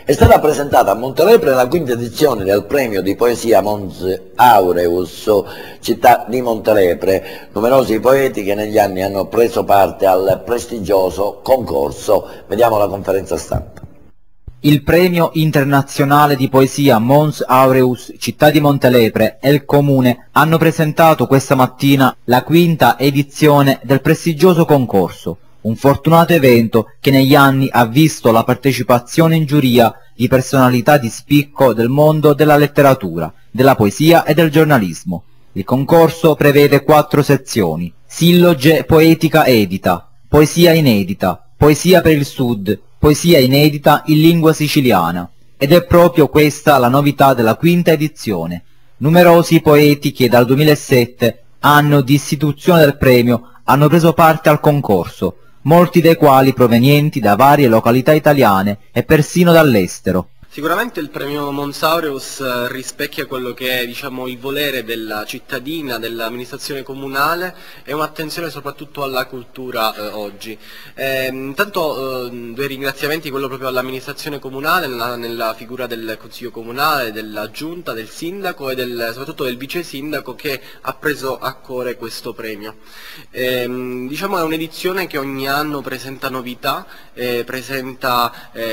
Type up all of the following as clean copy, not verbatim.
È stata presentata a Montelepre la quinta edizione del premio di poesia Mons Aureus, città di Montelepre. Numerosi poeti che negli anni hanno preso parte al prestigioso concorso. Vediamo la conferenza stampa. Il premio internazionale di poesia Mons Aureus, città di Montelepre e il Comune hanno presentato questa mattina la quinta edizione del prestigioso concorso, un fortunato evento che negli anni ha visto la partecipazione in giuria di personalità di spicco del mondo della letteratura, della poesia e del giornalismo. Il concorso prevede 4 sezioni: silloge poetica edita, poesia inedita, poesia per il Sud, poesia inedita in lingua siciliana, ed è proprio questa la novità della quinta edizione. Numerosi poeti che dal 2007, anno di istituzione del premio, hanno preso parte al concorso, molti dei quali provenienti da varie località italiane e persino dall'estero. Sicuramente il premio Mons Aureus rispecchia quello che è, diciamo, il volere della cittadina, dell'amministrazione comunale e un'attenzione soprattutto alla cultura oggi. Intanto 2 ringraziamenti, quello proprio all'amministrazione comunale nella figura del consiglio comunale, della giunta, del sindaco e soprattutto del vice sindaco che ha preso a cuore questo premio. Diciamo è un'edizione che ogni anno presenta novità, presenta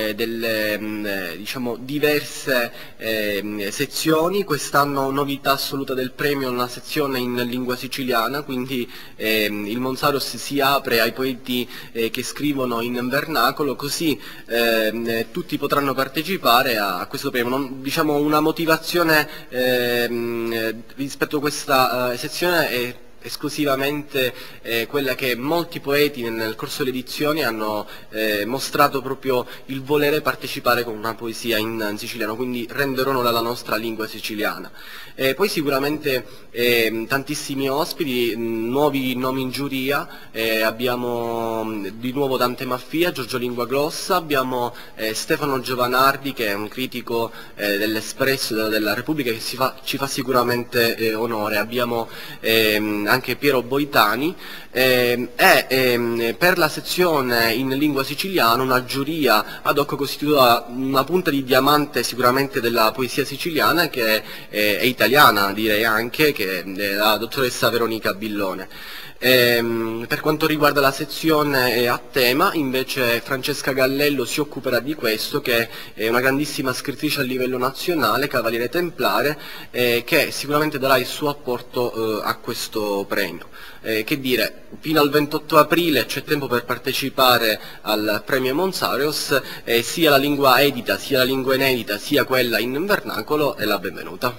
diciamo, diverse sezioni. Quest'anno novità assoluta del premio, una sezione in lingua siciliana, quindi il Mons Aureus si apre ai poeti che scrivono in vernacolo, così tutti potranno partecipare a questo premio. Diciamo una motivazione rispetto a questa sezione è esclusivamente quella che molti poeti nel corso delle edizioni hanno mostrato proprio il volere partecipare con una poesia in siciliano, quindi rendere onore alla nostra lingua siciliana. Poi sicuramente tantissimi ospiti, nuovi nomi in giuria, abbiamo di nuovo Dante Maffia, Giorgio Linguaglossa, abbiamo Stefano Giovanardi che è un critico dell'Espresso della Repubblica che ci fa sicuramente onore, abbiamo anche Piero Boitani per la sezione in lingua siciliana una giuria ad hoc costituita una punta di diamante sicuramente della poesia siciliana che è italiana, direi anche, che è la dottoressa Veronica Billone. Per quanto riguarda la sezione a tema, invece Francesca Gallello si occuperà di questo, che è una grandissima scrittrice a livello nazionale, cavaliere templare, che sicuramente darà il suo apporto a questo premio. Che dire, fino al 28 aprile c'è tempo per partecipare al premio Mons Aureus, sia la lingua edita, sia la lingua inedita, sia quella in vernacolo è la benvenuta.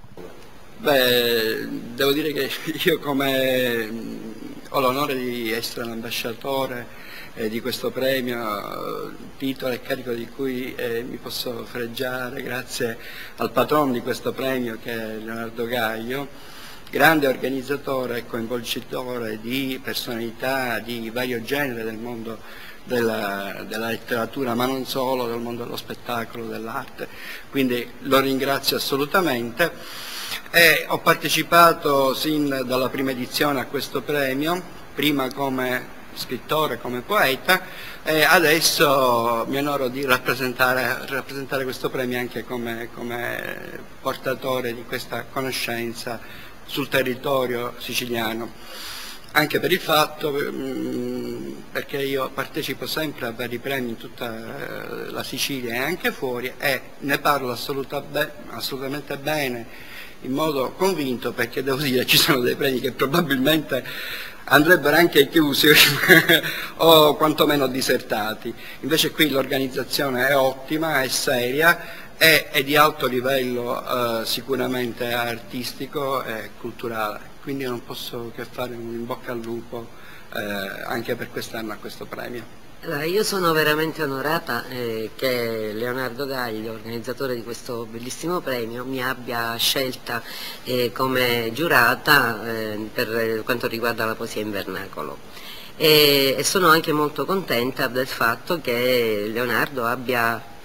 Beh, devo dire che io ho l'onore di essere l'ambasciatore di questo premio, titolo e carico di cui mi posso fregiare grazie al patrono di questo premio che è Leonardo Gaglio, grande organizzatore e coinvolgitore di personalità di vario genere del mondo della letteratura, ma non solo, del mondo dello spettacolo, dell'arte, quindi lo ringrazio assolutamente. Ho partecipato sin dalla prima edizione a questo premio, prima come scrittore, come poeta, e adesso mi onoro di rappresentare questo premio anche come portatore di questa conoscenza sul territorio siciliano, anche per il fatto, perché io partecipo sempre a vari premi in tutta la Sicilia e anche fuori, e ne parlo assolutamente bene, in modo convinto, perché devo dire ci sono dei premi che probabilmente andrebbero anche chiusi o quantomeno disertati. Invece qui l'organizzazione è ottima, è seria, è di alto livello sicuramente artistico e culturale, quindi non posso che fare un in bocca al lupo anche per quest'anno a questo premio. Allora, io sono veramente onorata che Leonardo Gaglio, organizzatore di questo bellissimo premio, mi abbia scelta come giurata per quanto riguarda la poesia in vernacolo. E sono anche molto contenta del fatto che Leonardo abbia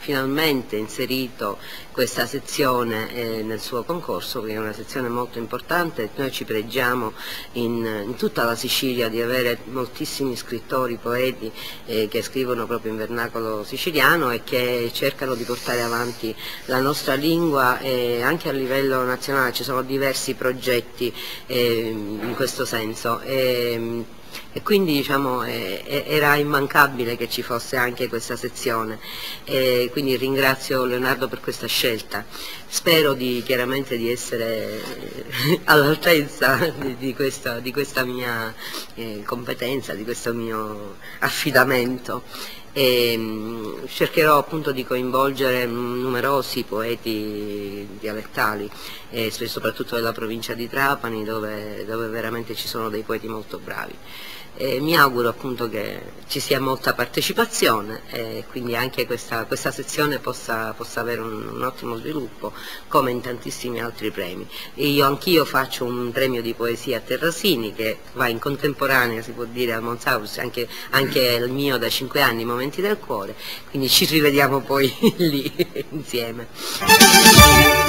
finalmente inserito questa sezione nel suo concorso, che è una sezione molto importante. Noi ci pregiamo in tutta la Sicilia di avere moltissimi scrittori, poeti che scrivono proprio in vernacolo siciliano e che cercano di portare avanti la nostra lingua anche a livello nazionale. Ci sono diversi progetti in questo senso. E quindi diciamo, era immancabile che ci fosse anche questa sezione, quindi ringrazio Leonardo per questa scelta. Spero chiaramente di essere all'altezza di questa mia competenza, di questo mio affidamento. Cercherò appunto di coinvolgere numerosi poeti dialettali, soprattutto della provincia di Trapani, dove veramente ci sono dei poeti molto bravi. Mi auguro appunto che ci sia molta partecipazione e quindi anche questa sezione possa avere un ottimo sviluppo, come in tantissimi altri premi. Anch'io faccio un premio di poesia a Terrasini che va in contemporanea, si può dire, al Mons Aurus, anche il mio da 5 anni, Momenti del Cuore, quindi ci rivediamo poi lì insieme.